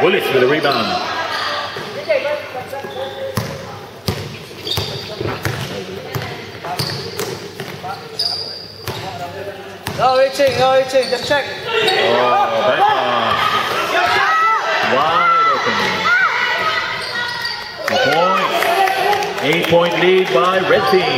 Willis with a rebound. No reaching, just check. Oh, back pass. Wide open. 2 points. 8-point lead by red team.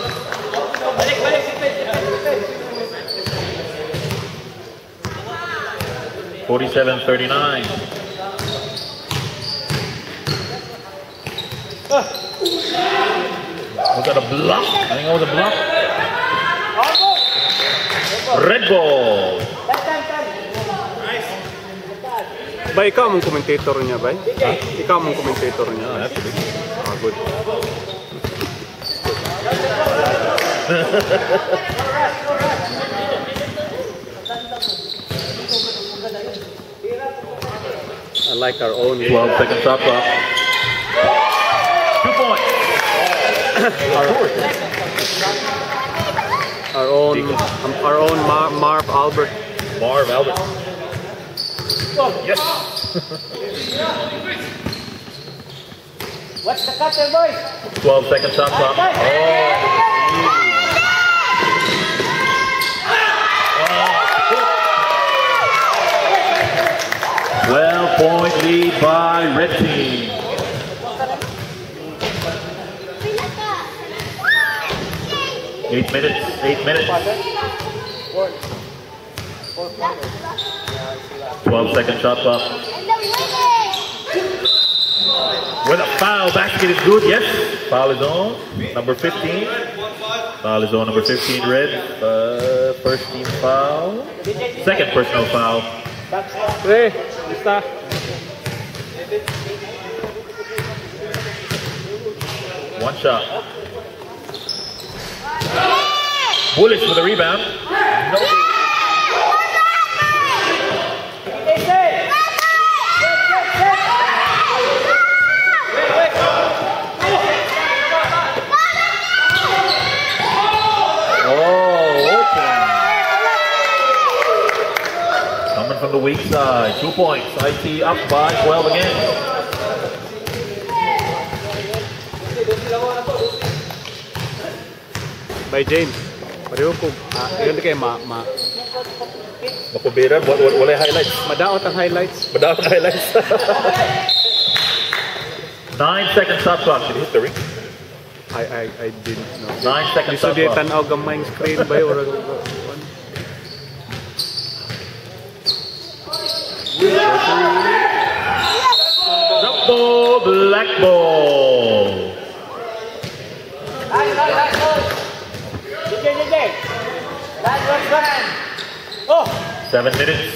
47-39. Was that a block? I think it was a block. Red ball. Ba, ikaw mong commentator niya, ba? Ha? Ikaw mong commentator niya. Oh, that's good. Ah, good. I like our own 12-second shot clock. 2 points. our own Marv Albert. Marv Albert. Yes. What's the cutter, boys? 12-second shot clock. Oh. 12-point lead by red team. Eight minutes. 12-second shot clock. With a foul, basket is good, yes. Foul is on, number 15. Foul is on, number 15, red. First team foul. Second personal foul. Hey, está. One shot. Bullish with a rebound. No. From the weak side, 2 points. IT up by 12 again. By James. Pareho ko. Ganda kayo Makubira, wala highlights. Madaot ang highlights. 9-second shot clock. Did he hit the ring? I didn't know. 9-second shot Gusto di clock. tanaw gamay screen ba or Jump ball, black ball. Oh! 7 minutes.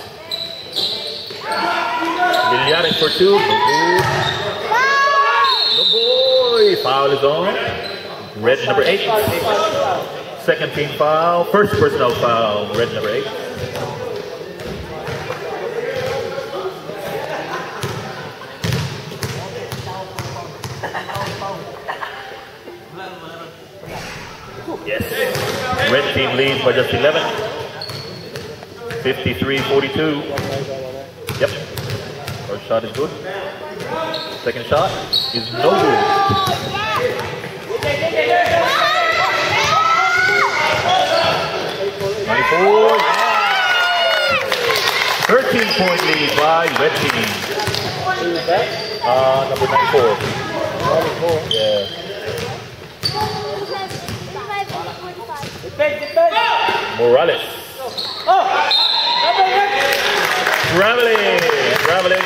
Villarreal for 2. No boy. Foul is on. Red number 8. Second team foul. First personal foul. Red number 8. Yes. Red team leads by just 11. 53-42. Yep. First shot is good. Second shot is no good. 94. 13-point lead by red team. Number 94. Yeah. Morales. Traveling.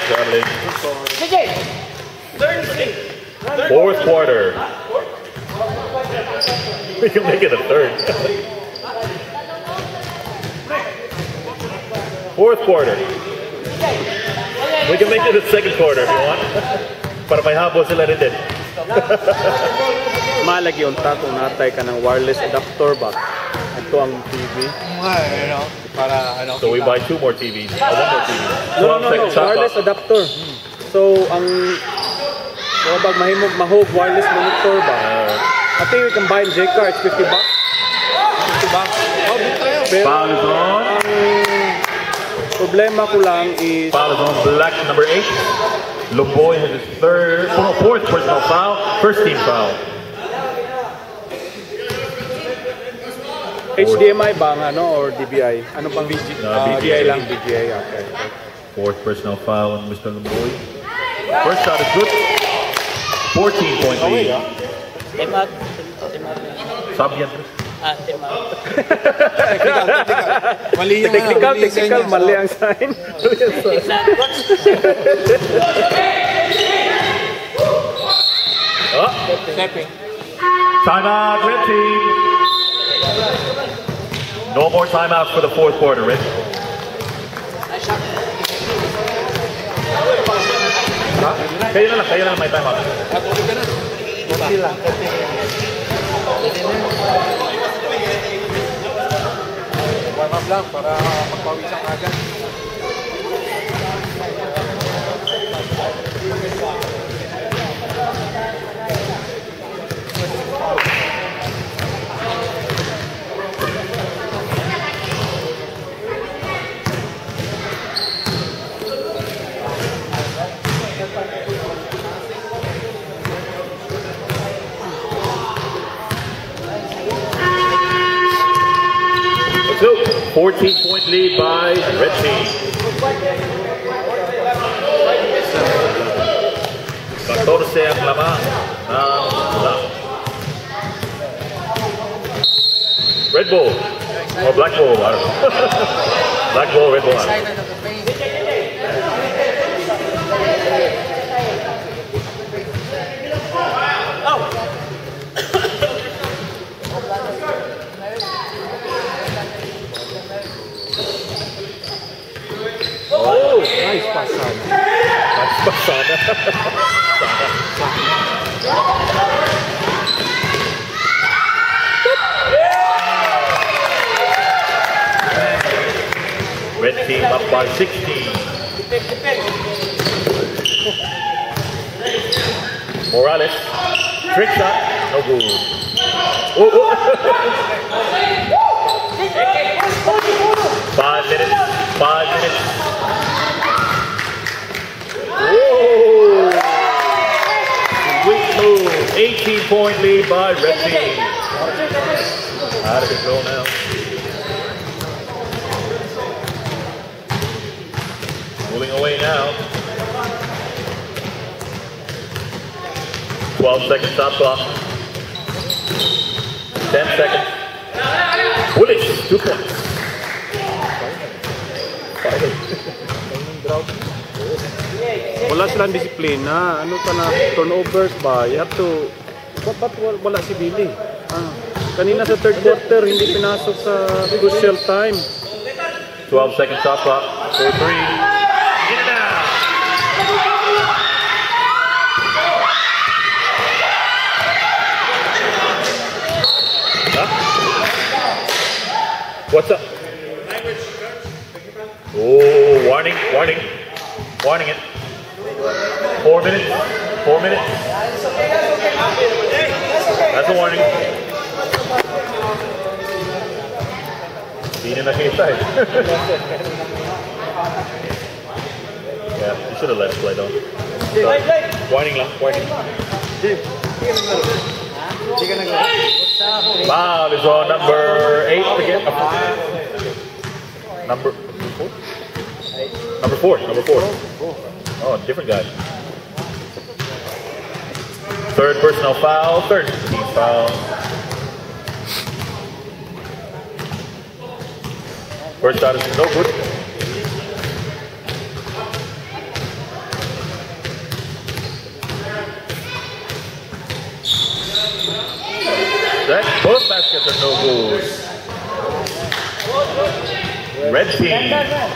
Fourth quarter. We can make it a third. Fourth quarter. We can make it a second quarter if you want. Para may habol sila rin din. Malagi yung tatong natay ka ng wireless adapter ba? Ito ang TV. So we buy 2 more TVs. One more TV. No. Wireless adapter. So, ang wabag mahog wireless monitor ba? I think we can buy in J-Car. It's $50. $50. Oh, Foul is on. problema ko lang is Foul is on black, number 8. Loboy has his fourth personal foul. First team foul. HDMI ba nga, no? Or DBI? Ano pang DBI lang, DBI. Okay. Fourth personal foul on Mr. Loboy. First shot is good. 14-point lead. Temat. Sabi yan. Temat. Mali yung Technical, mali ang sign. Stepping. Timeout, red team. No more timeouts for the fourth quarter, Red. Kayo na lang may timeout. warm up lang para magpawisan agad. So, 14-point lead by red team. Katorse ang laman ng black. Red ball or black ball, I don't know. Black ball, red ball. Oh, nice pasada. Nice pasada. Red team up by 16. Morales, trick shot, no good. Oh, oh. 5 minutes. 5 minutes. Whoa! Sweet move. 18-point lead by red team. Out of control now. Moving away now. 12-second shot clock. 10 seconds. Willis, 2 points. Wala silang disiplina. Ano pa na turnovers ba? You have to... Ba't wala si Billy? Kanina sa third quarter, hindi pinasok sa crucial time. 12-second shot clock. 4-3. In and out. Huh? What's up? Oh, warning, warning. Warning it. 4 minutes. 4 minutes. That's a warning. Hindi na nakita eh. Yeah, you should have let it play though. So, warning lang, warning. Foul is on number 8 again. Number 4? Number 4, number 4. Oh, different guy. Third personal foul, third team foul. First shot is no good. Both baskets are no good. Red team.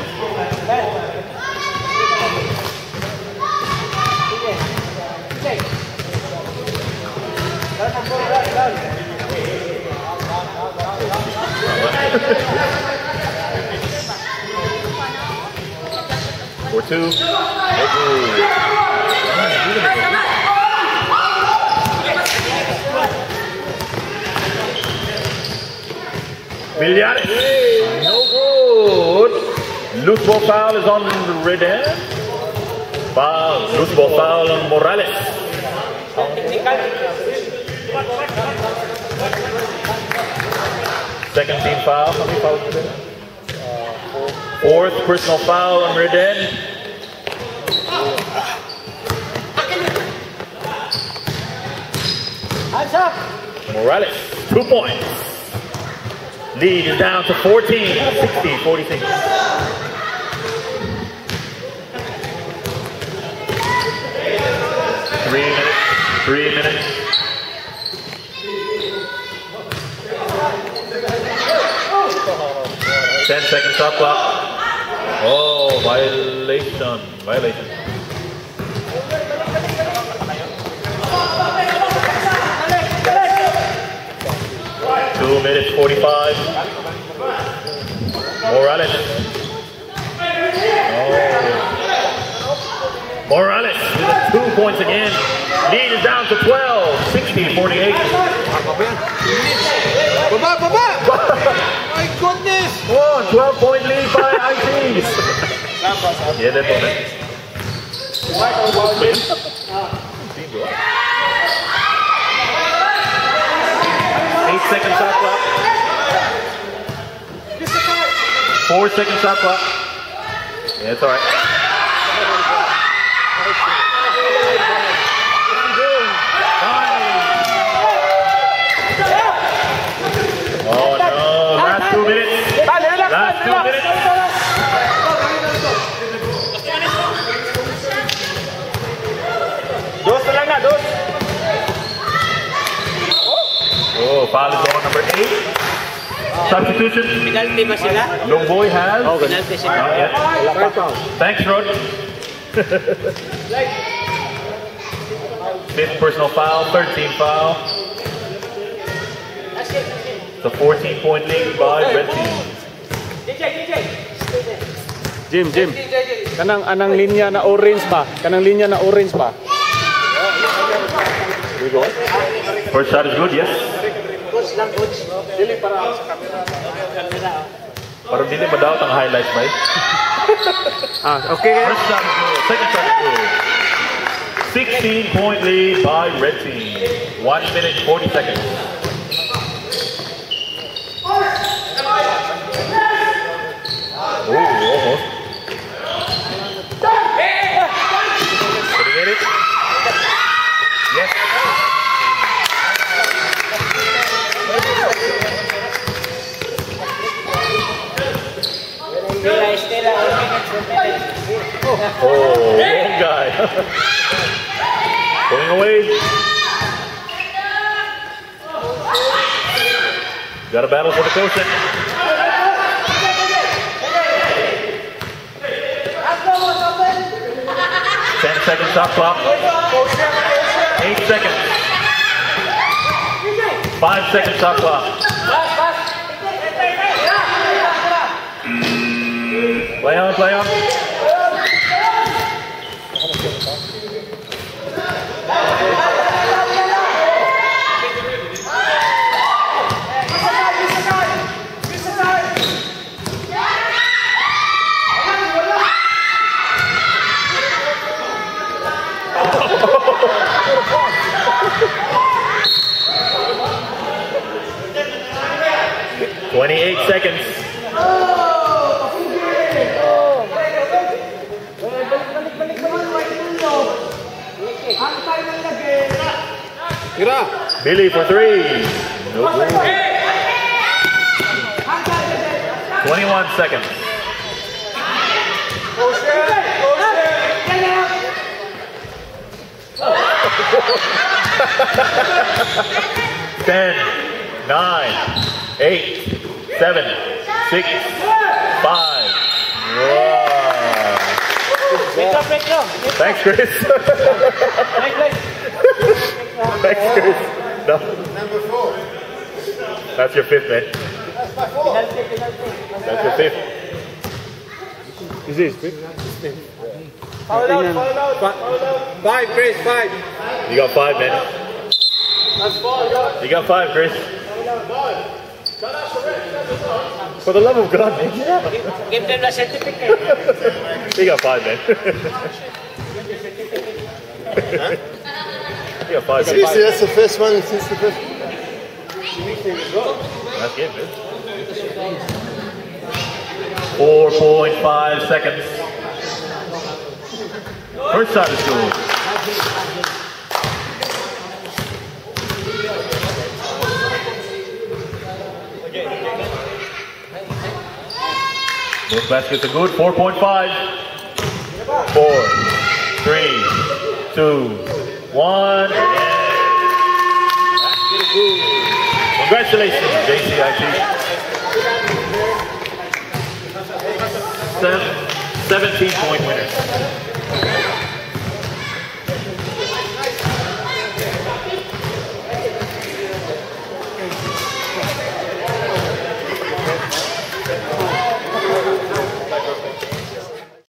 For 2. No good. Villares. No good. Loose ball foul is on the red end. Foul. Loose ball foul on Morales. Second team foul. How many fouls today? Fourth personal foul on red end. Morales, 2 points. Lead is down to 14, 60, 46. 3 minutes, 3 minutes. Ten-second shot clock. Oh, violation, violation. 2 minutes 45. Morales. Oh. Morales with 2 points again. Lead is down to 12. 60, 48. Baba! My goodness! 12-point lead by ITs. Yeah, that's on it. 8-second shot clock. 4-second shot clock. Yeah, it's alright. Oh no, last 2 minutes. Last 2 minutes. Oh, foul is on number 8. Substitution. Penalty ba sila? Long boy has. Penalty sila. Not yet. Thanks, Rod. Fifth personal foul, 13 foul. It's a 14-point lead by red team. Jim. Kanang linya na orange ba? Kanang linya na orange ba? First shot is good, yes. Coach lang, coach. Dili para sa camera. Parang hindi madawat ang highlights ba? Okay. First shot is good, second shot is good. 16-point lead by red team. 1 minute 40 seconds. Oh, almost. Did he get it? Yes. Oh, wrong guy. Going away. Got a battle for the quotient. 10-second shot clock. 8 seconds. 5-second shot clock. Play on, play on. Oh. 28 seconds. Billy for 3. No good. 21 seconds. Ten, 9, 8, 7, 6, 5. Wow. Thanks, Chris. Thanks, Chris. No. Number 4. That's your 5th, man. That's your 5th. Is this big? Foul out. 5, Chris, 5. You got 5, man. You got 5, Chris. For the love of God, man. Give them the certificate. You got 5, man. You got 5, man. Seriously, that's the first one since the first. That's good, man. 4.5 seconds. First shot is good. Both baskets are good. 4.5. 4, 3, 2, 1. Basket is good. Congratulations, JCIT. 17-point winner.